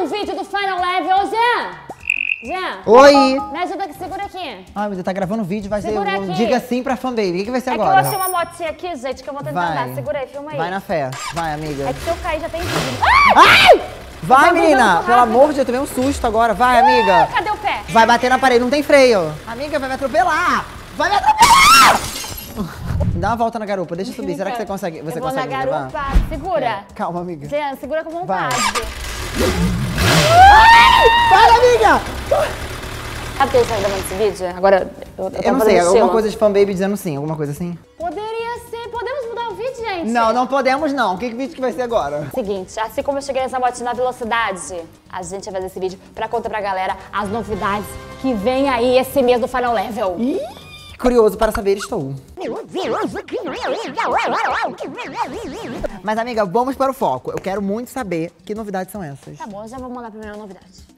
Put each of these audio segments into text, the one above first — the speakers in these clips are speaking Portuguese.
um vídeo do Final Level, Jean! Jean! Oi! Me ajuda aqui, segura aqui. Ai, meu Deus, tá gravando vídeo, vai ser... Segura aqui. Diga sim pra fanbaby, o que vai ser É agora? que eu achei uma motinha aqui, gente, que eu vou tentar Vai. andar. Segura aí, filma aí. Vai na fé, vai, amiga. É que se eu cair já tem vídeo. Ai! Vai, menina! muito Pelo rápido. amor de Deus, eu tomei um susto agora. Vai, amiga! Cadê o pé? Vai bater na parede, não tem freio. Amiga, vai me atropelar! Vai me atropelar! Dá uma volta na garupa, deixa eu subir. Será que você consegue? Você eu vou consegue na me levar? garupa. Segura. Calma, amiga. Jean, segura com vontade. Para, amiga! Sabe o que a gente tá gravando esse vídeo? Agora, eu tô Eu não fazendo sei, alguma estilo. coisa de fanbaby dizendo sim, alguma coisa assim? Poderia ser. Podemos mudar o vídeo, gente? Não, não podemos não. Que vídeo que vai ser agora? Seguinte, assim como eu cheguei nessa motinha na velocidade, a gente vai fazer esse vídeo pra contar pra galera as novidades que vem aí esse mês do Final Level. Ih, curioso para saber estou. Mas, amiga, vamos para o foco. Eu quero muito saber que novidades são essas. Tá bom, eu já vou mandar a primeira novidade.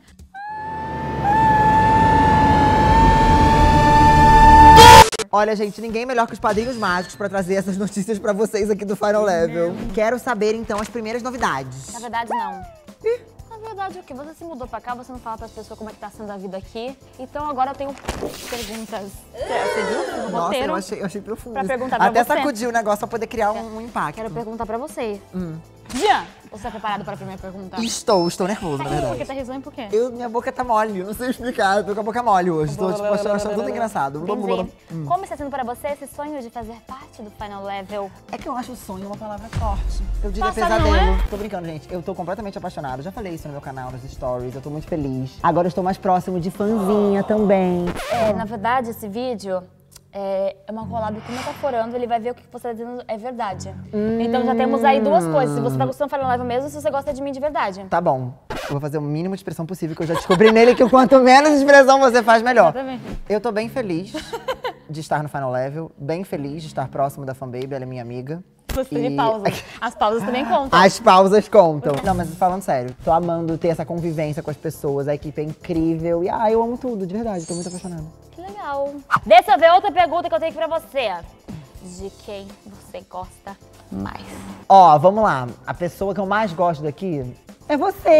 Olha, gente, ninguém melhor que os padrinhos mágicos pra trazer essas notícias pra vocês aqui do Final Level. Quero saber, então, as primeiras novidades. Na verdade, não. Na verdade, o quê? Você se mudou pra cá, você não fala pras pessoas como é que tá sendo a vida aqui. Então agora eu tenho perguntas. Você viu? No Nossa, roteiro. eu achei profundo. Pra perguntar pra Até você. sacudir o negócio pra poder criar um impacto. Quero perguntar pra você. Jean, você tá preparado para a primeira pergunta? Estou nervoso, na Por que verdade. tá risonho por quê? Minha boca tá mole, não sei explicar. Eu tô com a boca mole hoje. Estou, tipo, achando tudo engraçado. Entendi. Como está sendo para você esse sonho de fazer parte do Final Level? É que eu acho sonho uma palavra forte. Eu diria Passado, pesadelo. não é? Tô brincando, gente. Eu tô completamente apaixonada. Já falei isso no meu canal, nos stories. Eu tô muito feliz. Agora eu estou mais próximo de fãzinha também. Na verdade, esse vídeo é uma collab com o Metaforando. Ele vai ver o que você tá dizendo é verdade. Então já temos aí duas coisas. Se você tá gostando do Final Level mesmo, se você gosta de mim de verdade. Tá bom. Eu vou fazer o mínimo de expressão possível, que eu já descobri nele que quanto menos expressão você faz, melhor. Exatamente. Eu tô bem feliz de estar no Final Level. Bem feliz de estar próximo da fanbaby. Ela é minha amiga. Gostei de E- pausas. As pausas também contam. As pausas contam. Não, mas falando sério, tô amando ter essa convivência com as pessoas, a equipe é incrível. E eu amo tudo, de verdade, tô muito apaixonada. Que legal. Deixa eu ver outra pergunta que eu tenho aqui pra você. De quem você gosta mais? Ó, vamos lá. A pessoa que eu mais gosto daqui é você.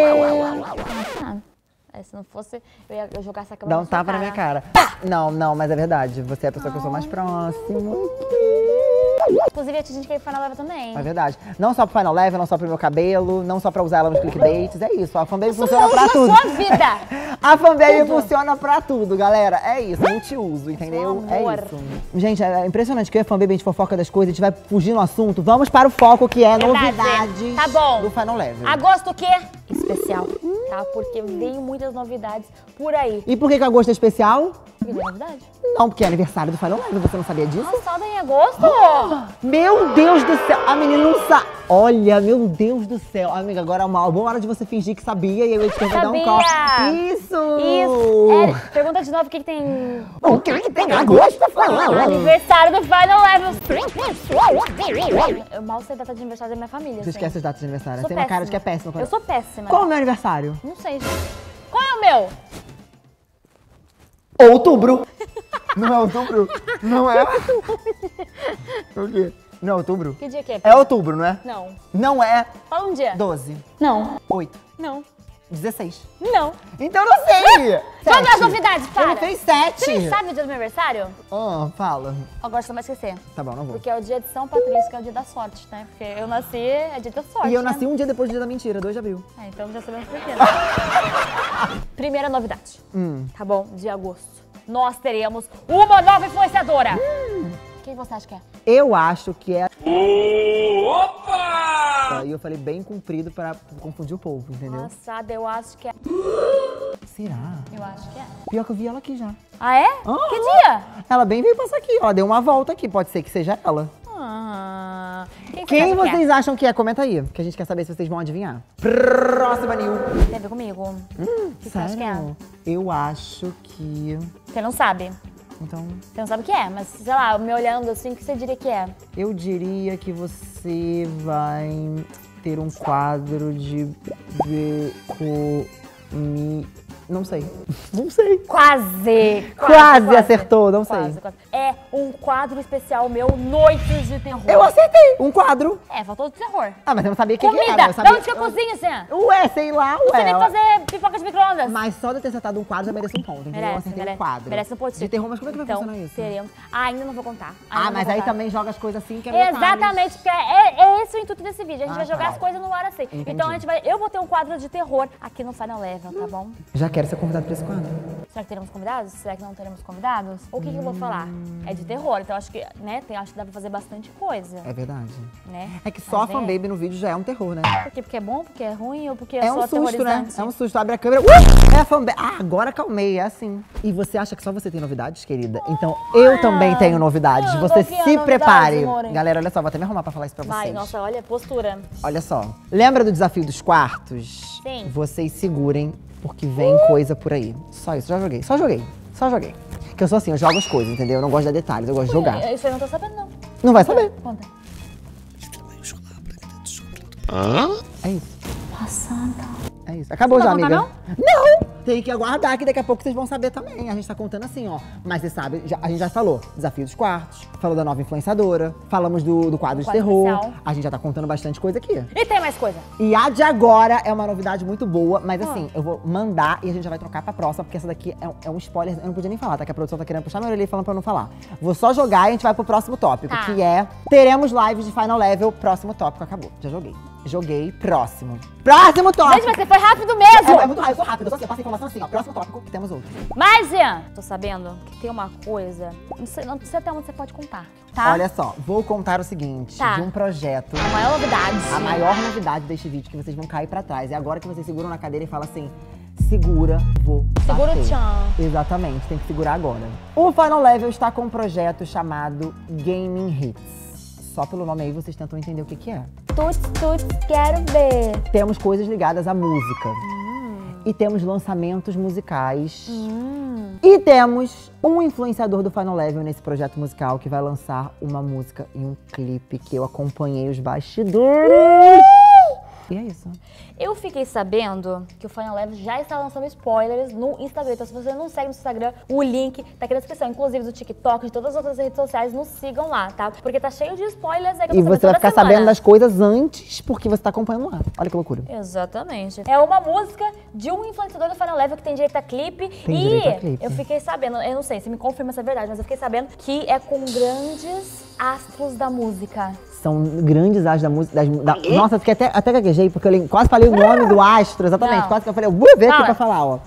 Se não fosse, eu ia jogar essa câmera Dá um tapa na minha cara. Não, mas é verdade. Você é a pessoa que eu sou mais próxima. Inclusive, a gente quer ir pro Final Level também. É verdade. Não só pro Final Level, não só pro meu cabelo, não só pra usar ela nos clickbaits. É isso. A fanbaby funciona pra tudo. Sua vida! A fanbaby funciona pra tudo, galera. É isso, multiuso, entendeu? Meu amor. É isso. Gente, é impressionante que eu e a fanbaby, a gente fofoca das coisas, a gente vai fugir no assunto. Vamos para o foco, que é Verdade. novidades Tá bom. do Final Level. Agosto o quê? Especial, tá? Porque veio muitas novidades por aí. E por que agosto é especial? Que novidade? Não, porque é aniversário do Final Level, você não sabia disso? Passada em agosto? Meu Deus do céu, a menina não sabe. Olha, meu Deus do céu. Amiga, agora é uma boa hora de você fingir que sabia e eu ia te dar um copo. Isso! Isso. Pergunta de novo, o que tem... O que tem agosto do Final Level? Aniversário do Final Level. Eu mal sei a data de aniversário da minha família. Você assim. esquece as datas de aniversário. Sou Tem uma cara de que é péssima. péssima. Eu sou péssima. Qual é o meu aniversário? Não sei, gente. Qual é o meu? Outubro. Não é outubro? Não é? O quê? Não é outubro? Que dia que é? É outubro, não é? Não. Não é Fala um dia. 12, Não. 8, Não. 16. Não. Então eu não sei! Vamos às 7. novidades, para. Ele fez 7. Você nem sabe o dia do meu aniversário? Fala. Agora você não vai esquecer. Tá bom, não vou. Porque é o dia de São Patrício, que é o dia da sorte, né? Porque eu nasci, é dia da sorte, E eu né? nasci um dia depois do dia da mentira, 2 de abril. Então já sabemos por quê. Primeira novidade, tá bom? De agosto. Nós teremos uma nova influenciadora. Quem você acha que é? Eu acho que é... Opa! E eu falei bem comprido pra confundir o povo, entendeu? Passada, eu acho que é. Será? Eu acho que é. Pior que eu vi ela aqui já. Ah, é? Aham. Que dia? Ela bem veio passar aqui, ó. Deu uma volta aqui. Pode ser que seja ela. você Quem acha que vocês acham que é? Comenta aí, que a gente quer saber se vocês vão adivinhar. Próxima Nil. Tem a ver comigo? O que você acha que é? Sério? Eu acho que... Você não sabe. Então, Você não sabe o que é, mas sei lá, me olhando assim, o que você diria que é? eu diria que você vai ter um quadro de Não sei. Não sei. Quase acertou, não sei. Quase. É um quadro especial meu, Noites de Terror. Eu acertei. Um quadro. É, faltou de terror. Ah, mas eu não sabia o que era. Comida! Sabia... De onde que eu cozinho, Sam? Ué, sei lá, Você tem que fazer pipoca de micro-ondas. Mas só de eu ter acertado um quadro já merece um ponto, entendeu? Eu acertei um quadro. Merece um pontinho. De terror, mas como é que vai funcionar isso? Teremos. Ainda não vou contar. Mas aí também joga as coisas assim que é exatamente, porque é esse o intuito desse vídeo. A gente vai jogar tá. as coisas no ar assim. Entendi. Então eu vou ter um quadro de terror aqui no Final Level, tá bom? Já quero ser convidado pra esse quadro. Será que teremos convidados? Será que não teremos convidados? O que eu vou falar? É de terror, então acho que, né, acho que dá pra fazer bastante coisa. É verdade. Né? É que só a fanbaby no vídeo já é um terror, né? Por quê? Porque é bom? Porque é ruim? Ou porque É sou um susto, né? aterrorizante? É um susto. Abre a câmera. É a fanbaby. Ah, agora acalmei. É assim. E você acha que só você tem novidades, querida? Então eu também tenho novidades. Você se prepare. Galera, olha só. Vou até me arrumar pra falar isso pra vocês. Vai, nossa, olha a postura. Olha só. Lembra do desafio dos quartos? Sim. Vocês segurem, porque vem coisa por aí. Só isso. Já joguei. Só joguei. Só joguei. Porque eu sou assim, eu jogo as coisas, entendeu? Eu não gosto de dar detalhes, eu gosto de jogar. Isso eu não tô sabendo, não. Não vai saber. Conta. É isso. Passando. É isso. Acabou já, Não vai amiga. contar, Não! Tem que aguardar que daqui a pouco vocês vão saber também. A gente tá contando assim, ó. Mas você sabe, a gente já falou. Desafio dos quartos, falou da nova influenciadora, falamos do quadro de terror. Especial. A gente já tá contando bastante coisa aqui. E tem mais coisa. E a de agora é uma novidade muito boa, mas assim, eu vou mandar e a gente já vai trocar pra próxima, porque essa daqui é um spoiler, eu não podia nem falar, tá? Que a produção tá querendo puxar minha orelha e falando pra eu não falar. Vou só jogar e a gente vai pro próximo tópico, Tá. que é teremos lives de Final Level, próximo tópico, acabou. Já joguei. Joguei, próximo. Próximo tópico! Gente, mas você foi rápido mesmo! É muito rápido, eu sou rápido, eu só assim, eu passo a informação assim, ó. Próximo tópico, que temos outro. Mas, Ian, tô sabendo que tem uma coisa, não sei até onde você pode contar, tá? Olha só, vou contar o seguinte, Tá. de um projeto. A maior novidade. A maior novidade deste vídeo, que vocês vão cair pra trás. É agora que vocês seguram na cadeira e falam assim, segura, vou Segura bater. o tchan. Exatamente, tem que segurar agora. O Final Level está com um projeto chamado Gaming Hits. Só pelo nome aí vocês tentam entender o que é. Tuts, quero ver. Temos coisas ligadas à música. E temos lançamentos musicais. E temos um influenciador do Final Level nesse projeto musical que vai lançar uma música e um clipe que eu acompanhei os bastidores. E é isso. Eu fiquei sabendo que o Final Level já está lançando spoilers no Instagram. Então, se você não segue no Instagram, o link tá aqui na descrição. Inclusive do TikTok, de todas as outras redes sociais, nos sigam lá, tá? Porque tá cheio de spoilers aí que eu E tô você sabendo vai ficar toda semana. sabendo das coisas antes, porque você tá acompanhando lá. Olha que loucura. Exatamente. É uma música de um influenciador do Final Level que tem direito a clipe. Tem direito a clipe. Eu fiquei sabendo, eu não sei, você me confirma se é verdade, mas eu fiquei sabendo que é com grandes astros da música. São grandes astros da música. Nossa, eu fiquei até gaguejei, porque eu quase falei o nome do astro, exatamente. Não. Quase que eu falei, eu vou ver aqui pra falar, ó.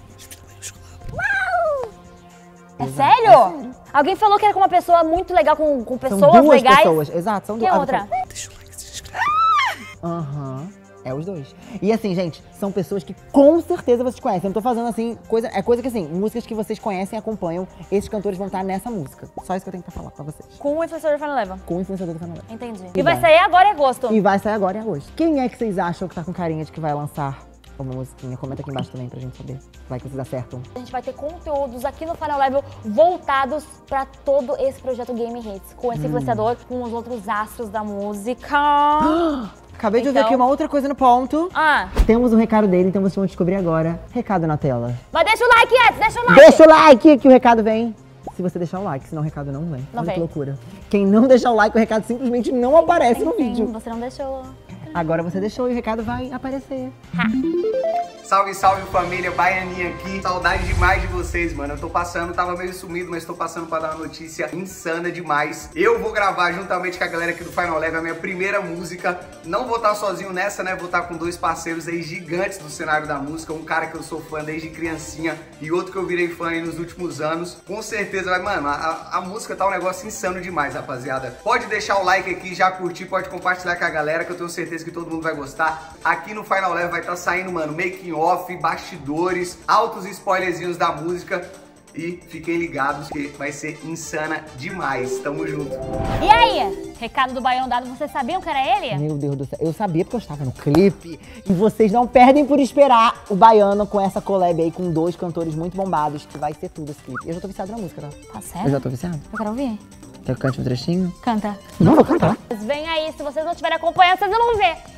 É sério? Alguém falou que era com uma pessoa muito legal, com São pessoas duas legais. pessoas, exato. São Que duas. outra? Deixa o like, se inscreve. Aham. É os dois. E assim, gente, são pessoas que com certeza vocês conhecem. Eu não tô fazendo assim, coisa que assim, músicas que vocês conhecem e acompanham, esses cantores vão estar nessa música. Só isso que eu tenho pra falar pra vocês. Com o influenciador do Final Level. Com o influenciador do Final Level. Entendi. E E vai vai. sair agora em agosto. E vai sair agora em agosto. Quem é que vocês acham que tá com carinha de que vai lançar uma musiquinha? Comenta aqui embaixo também pra gente saber. Vai que vocês acertam. A gente vai ter conteúdos aqui no Final Level voltados pra todo esse projeto Game Hits. Com esse influenciador, com os outros astros da música. Acabei de ouvir Então- aqui uma outra coisa no ponto. Ah, Temos um recado dele, então vocês vão descobrir agora. Recado na tela. mas deixa o like antes, deixa o like. Deixa o like que o recado vem. Se você deixar o like, senão o recado não vem. Não Olha que vem. loucura. Quem não deixar o like, o recado simplesmente não aparece no vídeo. Você não deixou. Agora você deixou e o recado vai aparecer. Salve, salve família, Baianinha aqui. Saudade demais de vocês, mano. Eu tô passando, tava meio sumido, mas tô passando pra dar uma notícia insana demais. Eu vou gravar juntamente com a galera aqui do Final Level a minha primeira música. Não vou estar sozinho nessa, né? Vou estar com dois parceiros aí gigantes do cenário da música. Um cara que eu sou fã desde criancinha e outro que eu virei fã aí nos últimos anos. Com certeza vai, mano, a música tá um negócio insano demais, rapaziada. Pode deixar o like aqui, já curtir, pode compartilhar com a galera que eu tenho certeza que todo mundo vai gostar. Aqui no Final Level vai estar saindo, mano, making off, bastidores, altos spoilerzinhos da música e fiquem ligados que vai ser insana demais. Tamo junto. E aí? Recado do Baião dado, vocês sabiam que era ele? Meu Deus do céu. Eu sabia porque eu estava no clipe. E vocês não perdem por esperar o Baiano com essa collab aí com dois cantores muito bombados, que vai ser tudo esse clipe. Eu já tô viciado na música, tá? Tá Eu certo? já tô viciado. Eu quero ouvir. Quer que eu cante um trechinho? Canta. Não, vou cantar. Vem aí, se vocês não estiverem acompanhando, vocês não vão ver.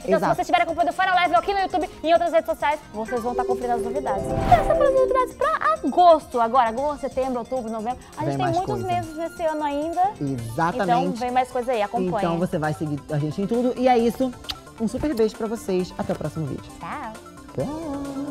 Então, se vocês estiverem acompanhando o Final Level aqui no YouTube e em outras redes sociais, vocês vão estar conferindo as novidades. Essas foram as novidades pra agosto. Agora, agosto, setembro, outubro, novembro. A gente tem muitos meses nesse ano ainda. Exatamente. Então, vem mais coisa aí, acompanha. Então, você vai seguir a gente em tudo. E é isso. Um super beijo pra vocês. Até o próximo vídeo. Tchau. Tchau.